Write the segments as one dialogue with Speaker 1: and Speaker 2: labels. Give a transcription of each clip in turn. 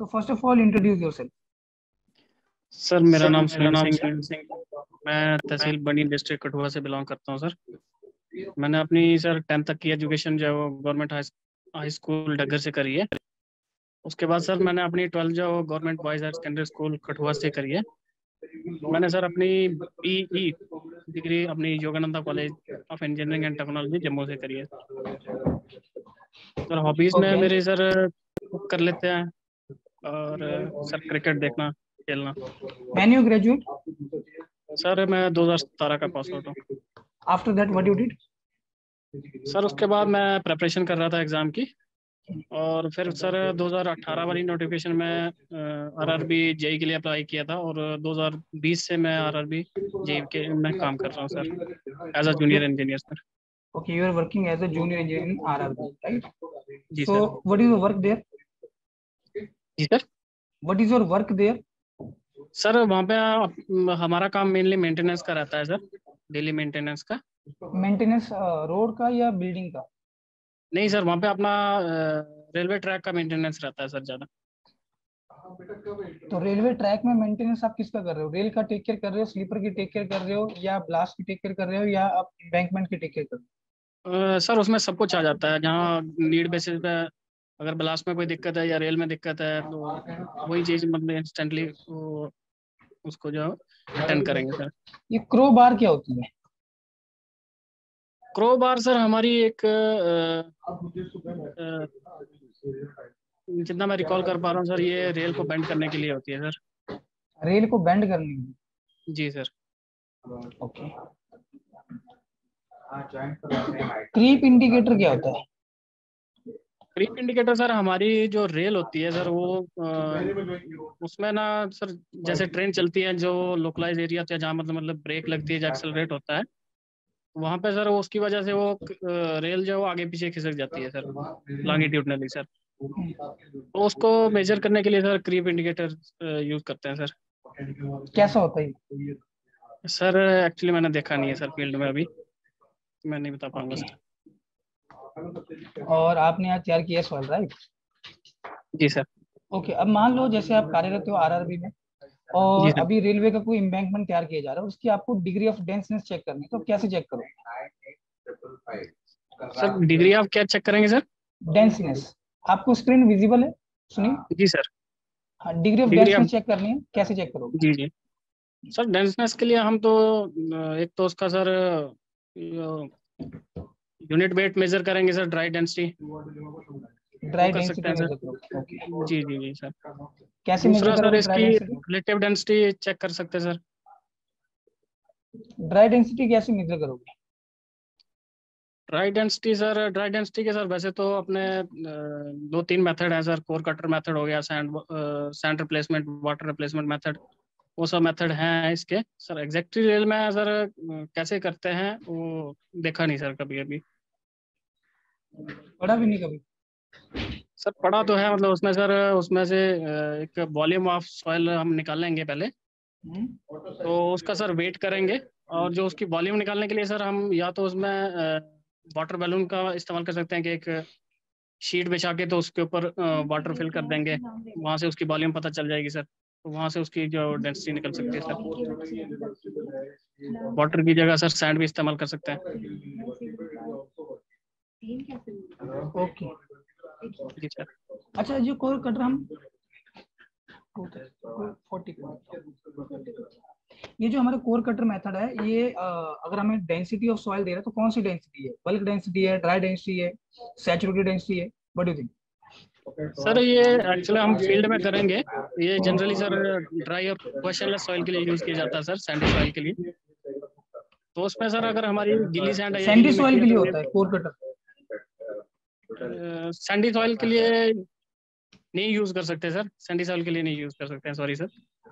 Speaker 1: So first of all, introduce yourself.
Speaker 2: Sir मेरा नाम सुनील सिंह है। मैं तहसील बनी डिस्ट्रिक्ट कठुआ से बिलोंग करता हूँ सर। मैंने अपनी सर 10th तक की एजुकेशन जो है वो गवर्नमेंट हाई स्कूल डग्गर से करी है। उसके बाद सर मैंने अपनी 12th जो government boys higher secondary school Kathua से करी है। मैंने सर अपनी BE डिग्री अपनी Yogananda college of engineering and technology Jammu से करी है। सर हॉबीज़ में
Speaker 1: Okay.
Speaker 2: मेरे सर कुक कर लेते हैं और सर क्रिकेट देखना खेलना।
Speaker 1: When you graduate?
Speaker 2: सर मैं 2017 का पास आउट हूँ।
Speaker 1: After that, what you did?
Speaker 2: Sir उसके बाद मैं प्रिपरेशन कर रहा था एग्ज़ाम की और फिर सर 2018 वाली नोटिफिकेशन में RRB जेई के लिए अप्लाई किया था और 2020 से मैं RRB जेई के में काम कर रहा हूँ sir as a junior engineer sir.
Speaker 1: Okay, you are working as a junior engineer in RRB, right?
Speaker 2: जी
Speaker 1: So
Speaker 2: सर।
Speaker 1: what is your work there?
Speaker 2: जी सर।
Speaker 1: What is your work there?
Speaker 2: Sir वहाँ पे हमारा काम मेनली मेंटेनेंस का रहता है सर, डेली मेंटेनेंस का।
Speaker 1: Maintenance रोड का या बिल्डिंग का?
Speaker 2: नहीं सर, वहाँ पे अपना रेलवे ट्रैक का मेंटेनेंस रहता है सर ज़्यादा।
Speaker 1: तो रेलवे ट्रैक में मेंटेनेंस आप किसका कर रहे हो? रेल का टेक केयर कर रहे हो, स्लीपर की टेक केयर कर रहे हो, या ब्लास्ट की टेक केयर कर रहे हो, या आप एम्बैंकमेंट की टेक केयर कर रहे हो?
Speaker 2: सर उसमें सब कुछ आ जाता है, जहाँ नीड बेसिस पे अगर ब्लास्ट में कोई दिक्कत है या रेल में दिक्कत है तो वही चीज़ मतलब इंस्टेंटली उसको जो अटेंड करेंगे सर।
Speaker 1: ये क्रो बार क्या होती है?
Speaker 2: क्रो बार सर हमारी एक जितना मैं रिकॉल कर पा रहा हूँ सर, ये रेल को बेंड करने के लिए होती है सर।
Speaker 1: रेल को बेंड करने की?
Speaker 2: जी सर।
Speaker 1: ओके। क्रीप इंडिकेटर क्या होता है?
Speaker 2: क्रीप इंडिकेटर सर हमारी जो रेल होती है सर वो उसमें ना सर जैसे ट्रेन चलती है जो लोकलाइज एरिया होता है जहाँ मतलब ब्रेक लगती है जो एक्सेलरेट होता है, वहाँ पे सर उसकी वजह से वो रेल जो है वो आगे पीछे खिसक जाती है सर लॉन्गिट्यूडनली सर। तो उसको मेजर करने के लिए सर क्रीप इंडिकेटर यूज करते हैं सर।
Speaker 1: कैसा होता है ये?
Speaker 2: सर एक्चुअली मैंने देखा नहीं है सर फील्ड में, अभी मैं नहीं बता पाऊंगा सर।
Speaker 1: और आपने आज तैयार किया सवाल, राइट?
Speaker 2: जी सर।
Speaker 1: ओके, अब मान लो जैसे आप कार्यरत हो RRB में
Speaker 2: जी
Speaker 1: और
Speaker 2: सर।
Speaker 1: अभी रेलवे का कोई एम्बैंकमेंट तैयार किया जा रहा है, उसकी आपको डिग्री ऑफ डेंसनेस चेक करनी है, तो कैसे चेक करोगे?
Speaker 2: सर डिग्री आप क्या चेक करेंगे सर?
Speaker 1: डेंसनेस। आपको स्क्रीन विजिबल है? सुनिए।
Speaker 2: जी सर।
Speaker 1: हाँ, डिग्री ऑफ
Speaker 2: डिग्री आप
Speaker 1: डेंसनेस चेक करनी है, कैसे चेक करोगे?
Speaker 2: जी जी सर, डेंसनेस के लिए हम तो एक तो उसका सर यूनिट वेट मेजर करेंगे सर, ड्राई डेंसिटी
Speaker 1: ड्राई
Speaker 2: कर सकते
Speaker 1: डेंसिटी
Speaker 2: हैं सर।
Speaker 1: मेजर करोगे? ओके।
Speaker 2: जी जी जी सर।
Speaker 1: कैसे मेजर
Speaker 2: दूसरा सर
Speaker 1: करोगे ड्राई
Speaker 2: इसकी
Speaker 1: डेंसिटी?
Speaker 2: रिलेटिव डेंसिटी चेक कर सकते हैं सर।
Speaker 1: ड्राई डेंसिटी कैसे मेजर करोगे?
Speaker 2: ड्राई डेंसिटी के सर वैसे तो अपने दो तीन मेथड है सर। कोर कटर मेथड हो गया, sand replacement, water replacement method, वो सब मेथड हैं इसके सर। एग्जैक्टली रेल में सर कैसे करते हैं वो देखा नहीं सर कभी अभी।
Speaker 1: पढ़ा भी नहीं कभी?
Speaker 2: सर पढ़ा तो है, मतलब उसमें सर उसमें से एक वॉल्यूम ऑफ सॉइल हम निकालेंगे पहले, तो उसका सर वेट करेंगे और जो उसकी वॉल्यूम निकालने के लिए सर हम या तो उसमें वाटर बैलून का इस्तेमाल कर सकते हैं कि एक शीट बिछा के तो उसके ऊपर वाटर फिल कर देंगे, वहां से उसकी वॉल्यूम पता चल जाएगी सर, तो वहां से उसकी जो डेंसिटी निकल सकती है सर। वाटर की जगह सर सैंड भी इस्तेमाल कर सकते हैं।
Speaker 1: ओके।
Speaker 2: जी सर।
Speaker 1: अच्छा, जो कोर कटर हम 40, ये जो हमारा कोर कटर मेथड है, ये अगर हमें डेंसिटी ऑफ सॉइल दे रहा है तो कौन सी डेंसिटी है? बल्क डेंसिटी है, ड्राई डेंसिटी है, सैचुरेटेड डेंसिटी है? What do you think?
Speaker 2: Sir ये एक्चुअली हम फील्ड में करेंगे, ये जनरली सर ड्राई और क्वेश्चनलेस सॉइल के लिए यूज किया जाता है सर, सैंडी सॉइल के लिए। तो उसमें सर अगर हमारी गीली सैंड है या
Speaker 1: सैंडी
Speaker 2: गीली
Speaker 1: सॉइल
Speaker 2: मिट्टी
Speaker 1: के
Speaker 2: है
Speaker 1: लिए
Speaker 2: तो
Speaker 1: होता है कोर कटर?
Speaker 2: सैंडी सॉइल के लिए नहीं यूज कर सकते सर, सैंडी सॉइल के लिए नहीं यूज कर सकते हैं, सॉरी सर।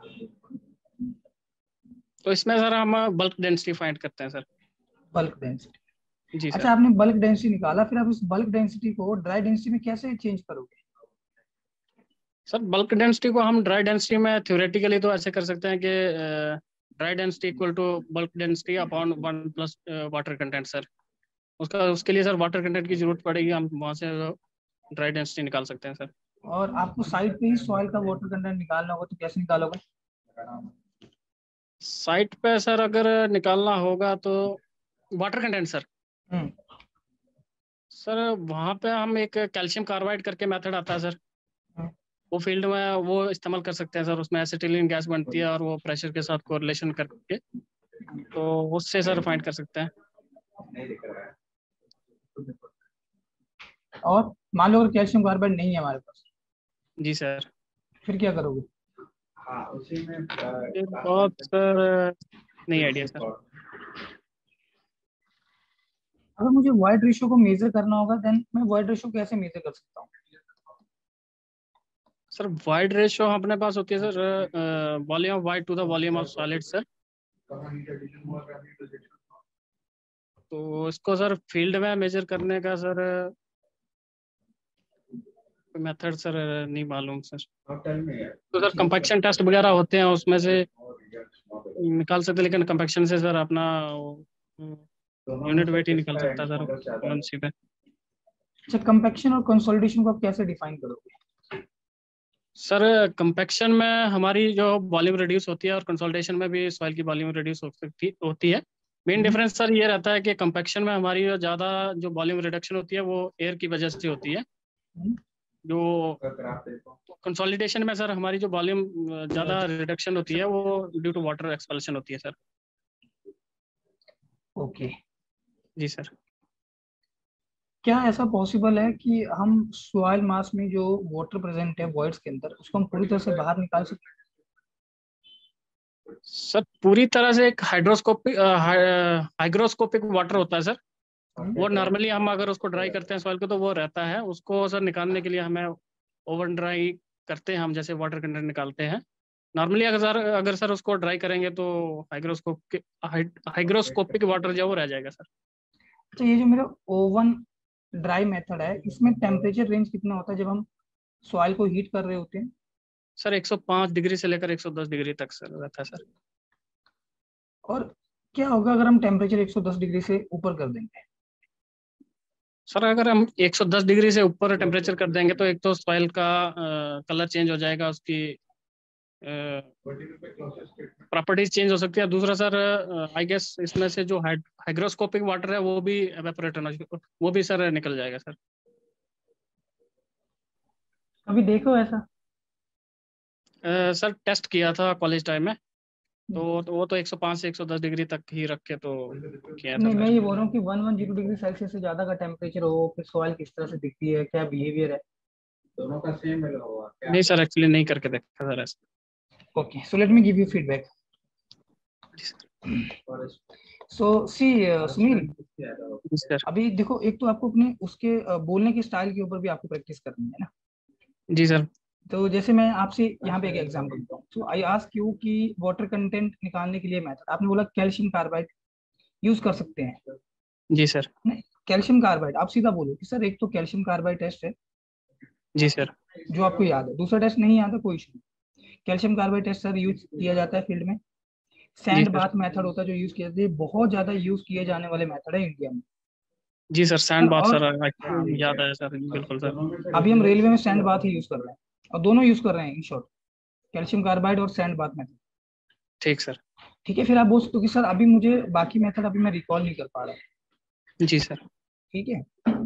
Speaker 2: तो इसमें सर हम बल्क डेंसिटी फाइंड करते हैं सर।
Speaker 1: Bulk density.
Speaker 2: जी सर।
Speaker 1: अच्छा, आपने बल्क डेंसिटी निकाला, फिर आप उस बल्क डेंसिटी को ड्राई डेंसिटी में कैसे चेंज करोगे?
Speaker 2: सर बल्क डेंसिटी को हम ड्राई डेंसिटी में थ्योरेटिकली तो ऐसे कर सकते हैं कि dry density equal to bulk density upon 1 plus water content sir. उसके लिए सर वाटर कंटेंट की जरूरत पड़ेगी, हम वहाँ से ड्राई डेंसिटी निकाल सकते हैं सर।
Speaker 1: और आपको साइड पे ही सॉइल का वाटर कंटेंट निकालना होगा, तो कैसे निकालोगे?
Speaker 2: साइट पे सर अगर निकालना होगा तो water content sir,
Speaker 1: hmm.
Speaker 2: Sir वहाँ पे हम एक कैल्शियम कार्बाइड करके मेथड आता है सर,
Speaker 1: हम्म।
Speaker 2: वो फील्ड में वो इस्तेमाल कर सकते हैं सर। उसमें एसिटिलीन गैस बनती है और वो प्रेशर के साथ कोरिलेशन करके तो उससे सर फाइंड कर सकते हैं।
Speaker 1: और मान लो अगर कैल्शियम कार्बाइड नहीं है हमारे पास,
Speaker 2: जी सर।
Speaker 1: फिर क्या करोगे?
Speaker 2: ये बहुत सर नहीं आइडिया सर।
Speaker 1: अगर मुझे वॉइड रेशियो को मेजर करना होगा, देन मैं वॉइड रेशियो कैसे मेजर कर सकता हूँ?
Speaker 2: सर वाइड रेशो अपने पास होती है sir, volume of void to the volume of solid sir. तो इसको सर फील्ड में मेजर करने का सर मेथड सर नहीं मालूम सर। तो सर कंपैक्शन टेस्ट वगैरह होते हैं उसमें से निकाल सकते हैं, लेकिन कंपैक्शन से सर अपना यूनिट वेट ही निकल सकता है सर फ्लुएंसी पे।
Speaker 1: अच्छा, कंपैक्शन और कंसोलिडेशन को आप कैसे डिफाइन करोगे?
Speaker 2: सर कंपैक्शन में हमारी जो वॉल्यूम रिड्यूस होती है और कंसोलिडेशन में भी सॉइल की वॉल्यूम रिड्यूस हो सकती होती है। मेन
Speaker 1: हम्म।
Speaker 2: डिफरेंस सर ये रहता है कि कंपैक्शन में हमारी जो ज़्यादा जो वॉल्यूम रिडक्शन होती है वो एयर की वजह से होती है।
Speaker 1: हम्म।
Speaker 2: जो कंसोलिडेशन में सर हमारी जो वॉल्यूम ज़्यादा रिडक्शन होती है वो ड्यू टू वाटर एक्सपल्शन होती है सर।
Speaker 1: ओके।
Speaker 2: जी सर।
Speaker 1: क्या ऐसा पॉसिबल है कि हम सॉइल मास में जो वाटर प्रेजेंट है वॉइड्स के अंदर, उसको हम पूरी तरह से बाहर निकाल सकते
Speaker 2: सर पूरी तरह से एक हाइड्रोस्कोपिक हाइग्रोस्कोपिक वाटर होता है सर।
Speaker 1: हैं?
Speaker 2: वो नॉर्मली हम अगर उसको ड्राई करते हैं सॉइल को तो वो रहता है, उसको सर निकालने के लिए हमें ओवन ड्राई करते हैं हम, जैसे वाटर कंटेंट निकालते हैं नॉर्मली। अगर सर उसको ड्राई करेंगे तो हाइग्रोस्कोपिक वाटर जो है वो रह जाएगा सर।
Speaker 1: अच्छा, ये जो मेरा ओवन ड्राई मेथड है, इसमें टेम्परेचर रेंज कितना होता है जब हम सॉइल को हीट कर रहे होते हैं?
Speaker 2: सर 105 डिग्री से लेकर 110 डिग्री तक सर रहता है सर।
Speaker 1: और क्या होगा अगर हम टेम्परेचर 110 डिग्री से ऊपर कर देंगे?
Speaker 2: सर अगर हम 110 डिग्री से ऊपर टेम्परेचर कर देंगे तो एक तो सॉइल का कलर चेंज हो जाएगा, उसकी प्रॉपर्टीज चेंज हो सकती है। दूसरा सर आई गेस इसमें से जो हाइग्रोस्कोपिक वाटर है वो भी एवेपोरेट होना, वो भी सर निकल जाएगा सर।
Speaker 1: अभी देखो ऐसा।
Speaker 2: सर टेस्ट किया था कॉलेज टाइम में, तो वो तो 105 से 110 डिग्री तक ही रख के तो किया था
Speaker 1: नहीं, मैं
Speaker 2: सर।
Speaker 1: ये बोल रहा हूँ कि 110 डिग्री सेल्सियस से ज्यादा का टेम्परेचर हो, फिर सॉइल किस तरह से दिखती है, क्या बिहेवियर है? दोनों का सेम होगा क्या?
Speaker 2: नहीं सर एक्चुअली नहीं करके देखा सर ऐसा।
Speaker 1: Okay, so let me give you feedback.
Speaker 2: जी सर।
Speaker 1: सो सी सुनील,
Speaker 2: जी सर।
Speaker 1: अभी देखो, एक तो आपको अपने उसके बोलने के स्टाइल के ऊपर भी आपको प्रैक्टिस करनी है ना।
Speaker 2: जी सर।
Speaker 1: तो जैसे मैं आपसे यहाँ पे एक एग्जांपल देता हूँ, सो आई आस्क यू कि वाटर कंटेंट निकालने के लिए मेथड आपने बोला कैल्शियम कार्बाइड यूज कर सकते हैं।
Speaker 2: जी सर।
Speaker 1: नहीं, कैल्शियम कार्बाइड आप सीधा बोलो कि सर एक तो कैल्शियम कार्बाइड टेस्ट है
Speaker 2: जी सर।
Speaker 1: जो आपको याद है, दूसरा टेस्ट नहीं याद है कोई इशू नहीं। Calcium carbide test sir use किया जाता है फील्ड में।
Speaker 2: जी
Speaker 1: सैंड
Speaker 2: सर।
Speaker 1: बाथ मेथड होता है जो यूज किया जाता है, ये बहुत ज्यादा यूज किए जाने वाले मेथड है इंडिया में।
Speaker 2: जी सर
Speaker 1: सर
Speaker 2: सैंड बाथ
Speaker 1: और
Speaker 2: सर
Speaker 1: हाँ,
Speaker 2: याद है सर, बिल्कुल सर।
Speaker 1: अभी हम रेलवे में सैंड बाथ ही यूज कर रहे हैं, और दोनों यूज कर रहे हैं इन शॉर्ट, कैल्शियम कार्बाइड और सैंड बाथ मेथड।
Speaker 2: ठीक सर।
Speaker 1: ठीक है, फिर आप बोल सकते हो कि सर अभी मुझे बाकी मेथड अभी मैं रिकॉल नहीं कर पा रहा।
Speaker 2: जी सर।
Speaker 1: ठीक है,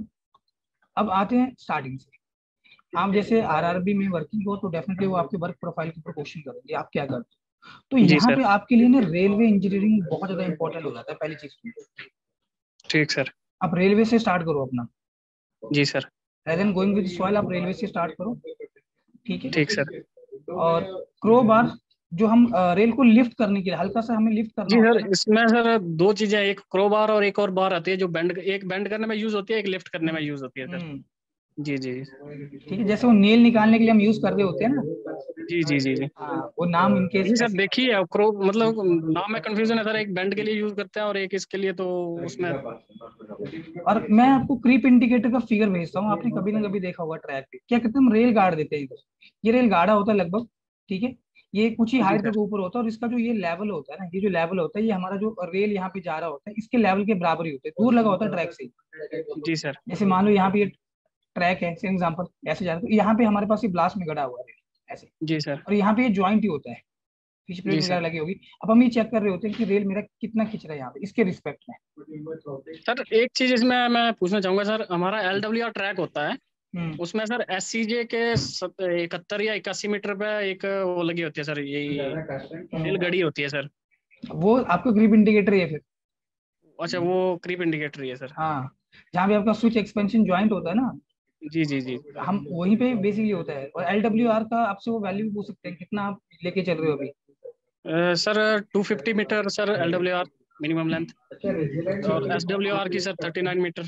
Speaker 1: अब आते हैं स्टार्टिंग से। आप जैसे आरआरबी में वर्किंग हो तो डेफिनेटली वो आपके वर्क प्रोफाइल के ऊपर क्वेश्चन करेंगे आप क्या करते हो। तो
Speaker 2: जी
Speaker 1: यहाँ
Speaker 2: सर।
Speaker 1: पे आपके लिए ना रेलवे इंजीनियरिंग बहुत ज्यादा इंपॉर्टेंट हो जाता है, पहली चीज तो।
Speaker 2: ठीक सर।
Speaker 1: आप रेलवे से स्टार्ट करो अपना,
Speaker 2: जी sir.
Speaker 1: rather than going with soil आप रेलवे से स्टार्ट करो। ठीक
Speaker 2: ठीक
Speaker 1: है।
Speaker 2: सर।
Speaker 1: और क्रो बार, जो हम रेल को लिफ्ट करने के लिए, हल्का सा हमें लिफ्ट करना
Speaker 2: जी
Speaker 1: होता
Speaker 2: सर,
Speaker 1: है ना।
Speaker 2: इसमें सर दो चीजें, एक क्रो बार और एक और बार आती है जो बेंड, एक बेंड करने में यूज होती है, एक लिफ्ट करने में यूज होती है सर।
Speaker 1: हम्म।
Speaker 2: जी जी।
Speaker 1: ठीक है, जैसे वो नेल निकालने के लिए हम यूज कर रहे होते हैं ना।
Speaker 2: जी जी जी जी।
Speaker 1: हाँ, वो नाम इनके
Speaker 2: जी सर
Speaker 1: ऐसे ही
Speaker 2: देखिए क्रो मतलब नाम में कंफ्यूजन है सर, एक बेंड के लिए यूज करते हैं और एक इसके लिए, तो उसमें।
Speaker 1: है। और मैं आपको क्रीप इंडिकेटर का फिगर भेजता हूँ, आपने कभी ना कभी देखा होगा ट्रैक पे क्या कहते हैं, हम रेल गाड़ देते हैं इधर। ये रेल गाड़ा होता है लगभग। ठीक है, ये कुछ ही
Speaker 2: जी
Speaker 1: हाइट
Speaker 2: सर।
Speaker 1: तक ऊपर होता है, और इसका जो ये लेवल होता है ना, ये जो लेवल होता है, ये हमारा जो रेल यहाँ पे जा रहा होता है इसके लेवल के बराबर ही होता है, दूर लगा होता है ट्रैक से।
Speaker 2: जी सर।
Speaker 1: जैसे मान लो यहाँ पे ट्रैक है फॉर एग्जाम्पल, ऐसे जा रहा है, तो यहाँ पे हमारे पास ये ब्लास्ट में गड़ा हुआ है ऐसे,
Speaker 2: जी सर।
Speaker 1: और यहाँ पे ये ज्वाइंट ही होता है, फिश प्लेट
Speaker 2: जी
Speaker 1: वगैरह
Speaker 2: सर।
Speaker 1: लगी होगी। अब हम ये चेक कर रहे होते हैं कि रेल मेरा कितना खींच रहा है यहाँ पे इसके रिस्पेक्ट में।
Speaker 2: सर एक चीज इसमें मैं पूछना चाहूंगा सर, हमारा LWR ट्रैक होता है, उसमें सर SCJ के 71 या 81 मीटर पे एक वो लगी होती है सर, यही रेल गड़ी होती है सर।
Speaker 1: वो आपको ग्रिप इंडिकेटर है फिर।
Speaker 2: अच्छा, वो क्रीप इंडिकेटर ही है सर।
Speaker 1: हाँ, जहाँ पे आपका स्विच एक्सपेंशन ज्वाइंट होता है ना,
Speaker 2: जी जी जी।
Speaker 1: हम वहीं पे बेसिकली होता है। और LWR का आपसे वो वैल्यू भी पूछ सकते हैं कितना आप लेके चल रहे हो अभी।
Speaker 2: Sir 250 metre sir LWR minimum length, और SWR की सर 39 मीटर।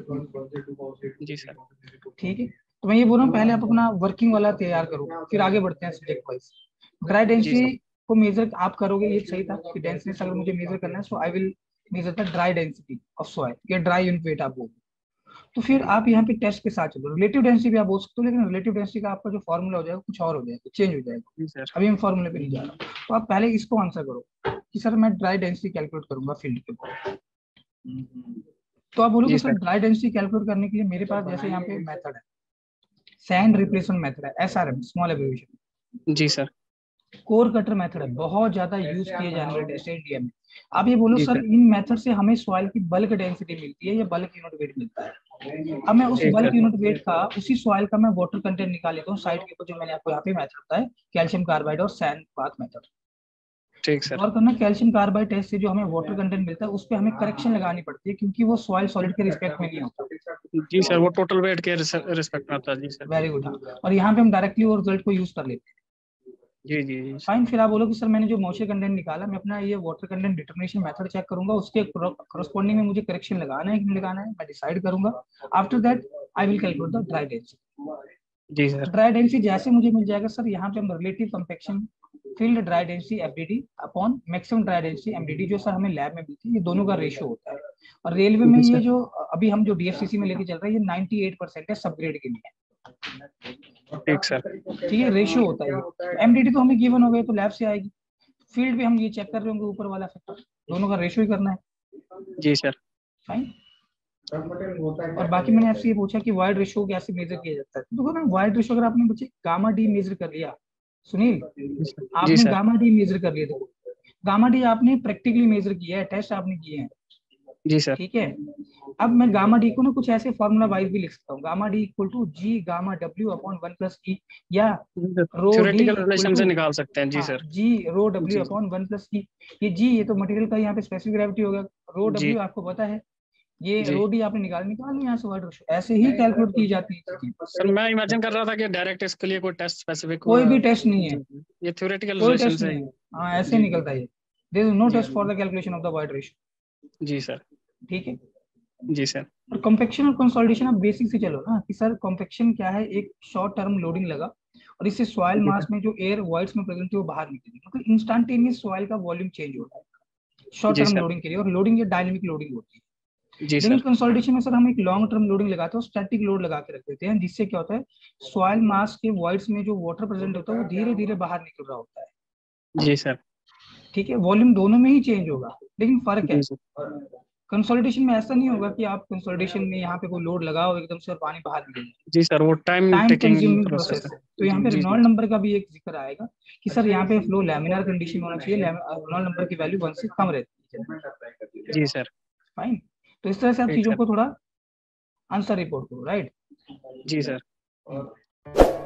Speaker 2: जी सर।
Speaker 1: ठीक है, तो मैं ये बोल रहा हूँ पहले आप अपना वर्किंग वाला तैयार करो, फिर आगे बढ़ते हैं सब्जेक्ट वाइज। ड्राई
Speaker 2: जी सर।
Speaker 1: डेंसिटी को मेजर आप करोगे, ये सही था कि डेंसनेस अगर मुझे मेजर करना है, so I will measure the dry density of soil, या ड्राई यूनिट वेट आप बोलो। तो फिर आप यहाँ पे टेस्ट के साथ चलो, रिलेटिव डेंसिटी भी आप बोल सकते हो, लेकिन रिलेटिव डेंसिटी का आपका जो फॉर्मूला हो जाएगा कुछ और हो जाएगा, चेंज हो जाएगा।
Speaker 2: जी सर।
Speaker 1: अभी मैं फॉर्मूले पे नहीं जा रहा हूँ, तो आप पहले इसको आंसर करो कि सर मैं ड्राई डेंसिटी कैलकुलेट करूंगा फील्ड के ऊपर। तो आप बोलोगे
Speaker 2: जी
Speaker 1: sir
Speaker 2: sir.
Speaker 1: Dry density calculate करने के लिए मेरे पास जैसे यहाँ पे मेथड है, सैंड रिप्लेसमेंट मेथड है, SRM स्मॉल एब्रिविएशन।
Speaker 2: जी सर।
Speaker 1: कोर कटर मेथड है, बहुत ज्यादा यूज किए जाने वाले टेस्ट है इंडिया में। आप ये बोलो
Speaker 2: जी
Speaker 1: सर
Speaker 2: सर।
Speaker 1: इन मेथड से हमें सॉइल की बल्क डेंसिटी मिलती है या बल्क यूनिट वेट मिलता है। अब मैं उस
Speaker 2: ठीक
Speaker 1: बल्क
Speaker 2: सर।
Speaker 1: यूनिट वेट का, उसी सॉइल का मैं वाटर कंटेंट निकाल लेता हूँ साइड के ऊपर, जो मैंने आपको यहाँ पे मेथड बताया, कैल्शियम कार्बाइड और सैंड बाथ मेथड।
Speaker 2: ठीक सर।
Speaker 1: और करना कैल्शियम कार्बाइड टेस्ट से जो हमें वाटर कंटेंट मिलता है उस पर हमें करेक्शन लगानी पड़ती है, क्योंकि वो सॉइल सॉलिड के रिस्पेक्ट में नहीं होता।
Speaker 2: जी सर, वो टोटल वेट के रिस्पेक्ट में आता है। जी सर।
Speaker 1: Very good. और यहाँ पे हम डायरेक्टली वो रिजल्ट को यूज कर लेते हैं।
Speaker 2: जी जी जी सर।
Speaker 1: फाइन, फिर आप बोलो कि सर मैंने जो मॉइस्चर कंटेंट निकाला, मैं अपना ये water content determination method check करूंगा, उसके करस्पॉन्डिंग में मुझे करेक्शन लगाना है कि नहीं लगाना है, मैं डिसाइड करूंगा। After that I will calculate the dry density.
Speaker 2: जी सर।
Speaker 1: ड्राई डेंसिटी जैसे मुझे मिल जाएगा सर, यहाँ पे हम relative compaction field dry density FDD upon maximum dry density MDD, जो सर हमें लैब में मिलती है, ये दोनों का रेशियो होता है। और रेलवे में
Speaker 2: जी
Speaker 1: ये
Speaker 2: सर।
Speaker 1: जो अभी हम जो DFCC में लेके चल रहे हैं, ये 98% है सबग्रेड के लिए।
Speaker 2: ठीक सर।
Speaker 1: ठीक है, रेशियो होता है। MDD तो हमें गिवन हो गए तो लैब से आएगी। फील्ड पे हम ये चेक कर रहे होंगे ऊपर वाला फैक्टर, दोनों का रेशियो ही करना है।
Speaker 2: जी सर।
Speaker 1: फाइन। और बाकी मैंने आपसे ये पूछा कि वाइड रेशियो कैसे मेजर किया जाता है, तो देखो ना, वाइड रेशियो अगर आपने बच्चे गामा डी मेजर कर लिया, सुनील
Speaker 2: जी
Speaker 1: आपने
Speaker 2: सर।
Speaker 1: गामा डी मेजर कर लिया, देखो गामा डी आपने प्रैक्टिकली मेजर किया है, टेस्ट आपने किए हैं,
Speaker 2: जी सर।
Speaker 1: ठीक है। अब मैं गामा डी को ना कुछ ऐसे फॉर्मूला वाइज भी लिख सकता हूँ, gamma D equal to G gamma W upon 1 + e, या rho D
Speaker 2: theoretical
Speaker 1: equal
Speaker 2: relation से
Speaker 1: टू,
Speaker 2: निकाल सकते हैं। जी
Speaker 1: हाँ
Speaker 2: sir.
Speaker 1: G rho W
Speaker 2: G
Speaker 1: upon 1 + e. ये जी ये तो मटेरियल का यहाँ पे स्पेसिफिक ग्रेविटी होगा, रो
Speaker 2: जी
Speaker 1: डब्ल्यू आपको पता है, ये
Speaker 2: जी।
Speaker 1: रो डी आपने निकाल लो यहाँ से वर्ड रेशियो, ऐसे ही कैलकुलेट की जाती है।
Speaker 2: सर मैं इमेजिन कर रहा था कि डायरेक्ट इसके लिए कोई टेस्ट स्पेसिफिक।
Speaker 1: कोई भी टेस्ट नहीं है,
Speaker 2: जी, ये थ्योरेटिकल
Speaker 1: कोई
Speaker 2: रिलेशन
Speaker 1: टेस्ट
Speaker 2: से।
Speaker 1: नहीं है, हाँ ऐसे
Speaker 2: जी
Speaker 1: निकलता है ये। There is no
Speaker 2: G
Speaker 1: test for the calculation of the void ratio.
Speaker 2: जी सर।
Speaker 1: ठीक है।
Speaker 2: जी सर।
Speaker 1: और कॉम्पेक्शन और कंसोलिडेशन आप बेसिक से चलो ना, कि सर कॉम्पेक्शन क्या है, एक शॉर्ट टर्म लोडिंग लगा और इससे सॉइल
Speaker 2: जी
Speaker 1: मास
Speaker 2: सर।
Speaker 1: में जो एयर वॉइड्स में प्रेजेंट है वो बाहर निकलेगी, मतलब इंस्टेंटेनियस सॉइल का वॉल्यूम चेंज हो रहा है शॉर्ट
Speaker 2: जी
Speaker 1: टर्म
Speaker 2: सर।
Speaker 1: लोडिंग के लिए, और लोडिंग ये डायनेमिक लोडिंग होती है।
Speaker 2: जी
Speaker 1: लेकिन
Speaker 2: सर।
Speaker 1: कंसोलिडेशन में सर हम एक लॉन्ग टर्म लोडिंग लगाते हैं, स्टैटिक लोड लगा के रख देते हैं, जिससे क्या होता है, सॉइल मास के वॉइड्स में जो वाटर प्रेजेंट होता है वो धीरे धीरे बाहर निकल रहा होता है।
Speaker 2: जी सर।
Speaker 1: ठीक है, वॉल्यूम दोनों में ही चेंज होगा, लेकिन फर्क है
Speaker 2: जी सर।
Speaker 1: कंसोलिडेशन में ऐसा नहीं होगा कि आप कंसोलिडेशन में यहाँ पे कोई लोड लगाओ एकदम से और पानी बाहर निकल जाए।
Speaker 2: जी सर, वो time
Speaker 1: time
Speaker 2: taking
Speaker 1: consuming
Speaker 2: process
Speaker 1: process
Speaker 2: है।
Speaker 1: है, तो यहाँ
Speaker 2: जी
Speaker 1: पे
Speaker 2: जी जी।
Speaker 1: रेनॉल्ड नंबर का भी एक जिक्र आएगा कि सर यहाँ पे फ्लो लैमिनार कंडीशन में होना चाहिए, रेनॉल्ड नंबर की वैल्यू 1 से कम रहती है।
Speaker 2: जी सर।
Speaker 1: फाइन, तो इस तरह से आप
Speaker 2: ठीक
Speaker 1: चीजों
Speaker 2: सर।
Speaker 1: को थोड़ा आंसर रिपोर्ट करो, राइट।
Speaker 2: जी सर।